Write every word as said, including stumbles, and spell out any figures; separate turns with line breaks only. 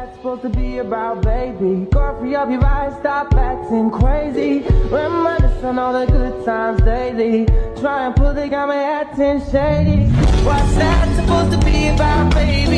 that supposed to be about, baby? Go free up your eyes, stop acting crazy. Reminisce on all the good times daily. Try and pull the guy, my acting shady. What's that supposed to be about, baby?